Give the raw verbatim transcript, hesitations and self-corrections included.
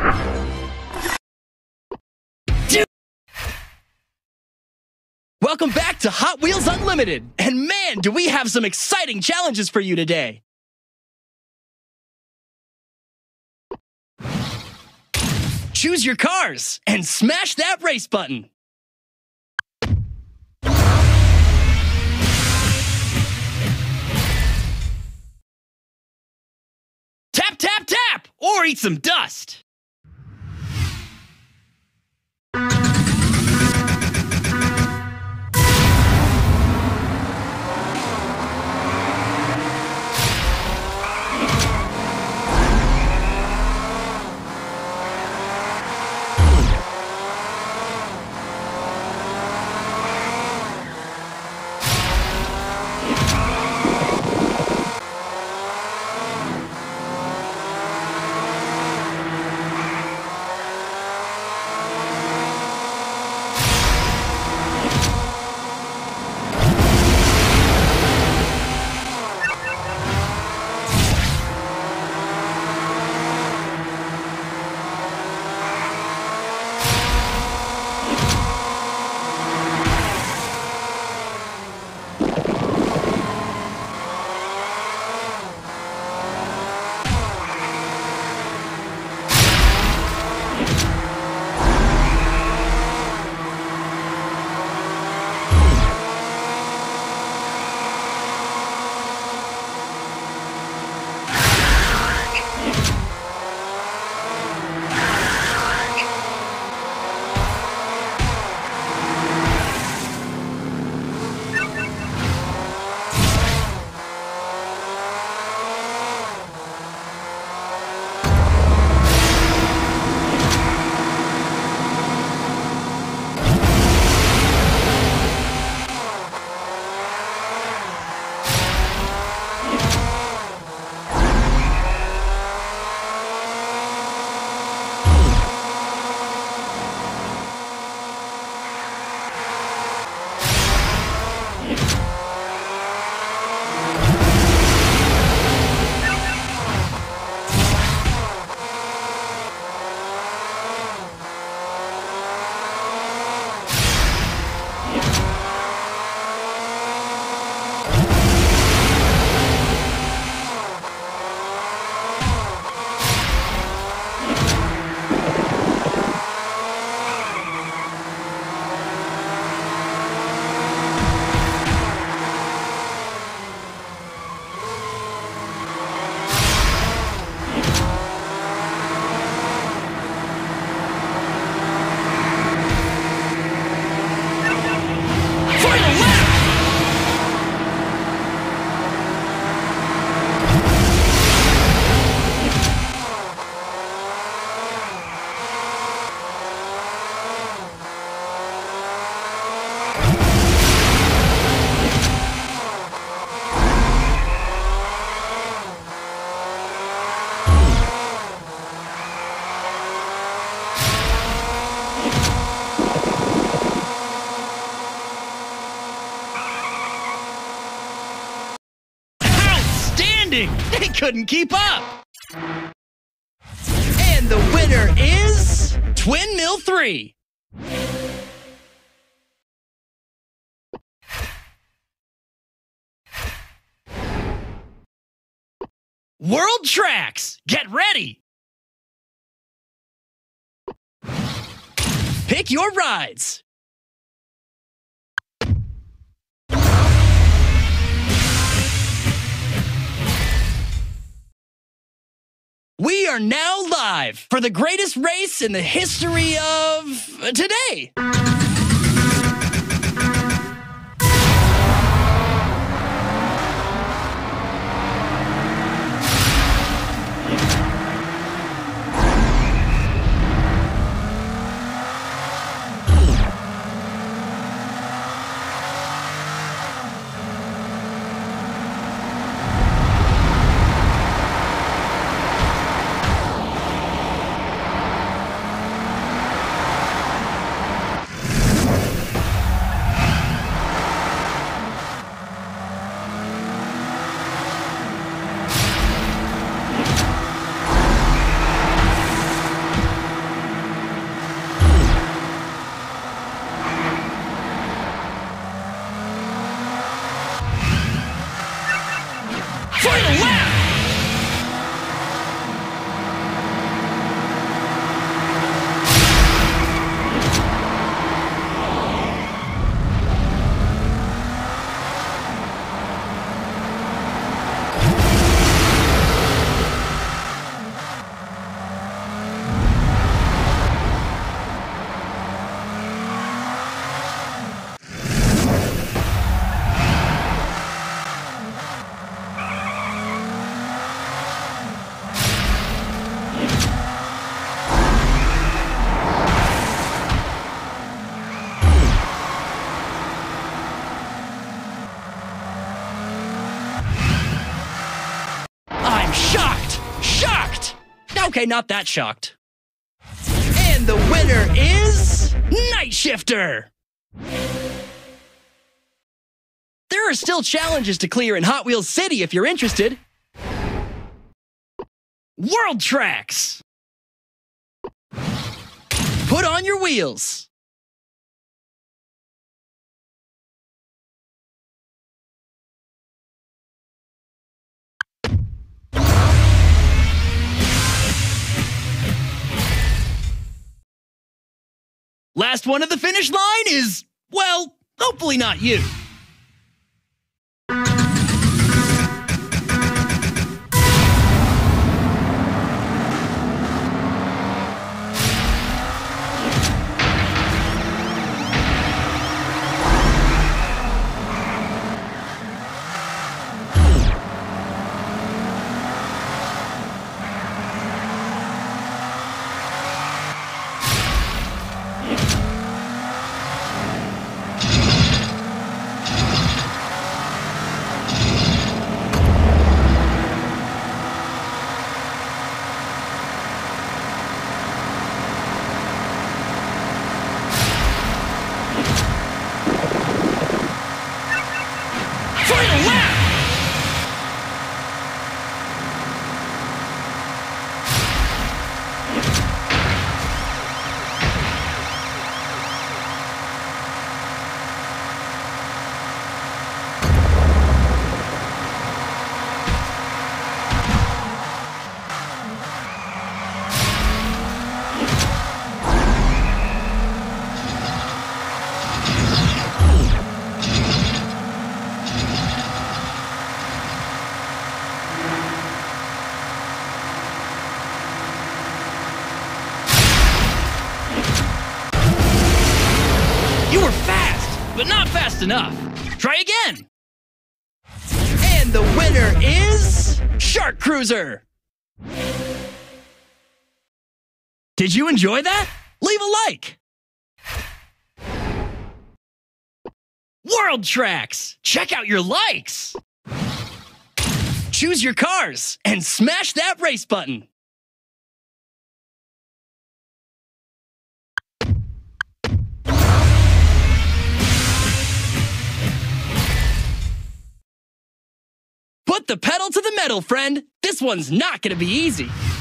Welcome back to Hot Wheels Unlimited, and man, do we have some exciting challenges for you today. Choose your cars and smash that race button. Tap, tap, tap, or eat some dust. They couldn't keep up. And the winner is Twin Mill three. World Tracks, get ready. Pick your rides. We are now live for the greatest race in the history of today. Okay, not that shocked. And the winner is Night Shifter. There are still challenges to clear in Hot Wheels City if you're interested. World Tracks. Put on your wheels. Last one at the finish line is, well, hopefully not you. You were fast, but not fast enough. Try again. And the winner is Shark Cruiser. Did you enjoy that? Leave a like. World Tracks. Check out your likes. Choose your cars and smash that race button. Put the pedal to the metal, friend. This one's not gonna be easy.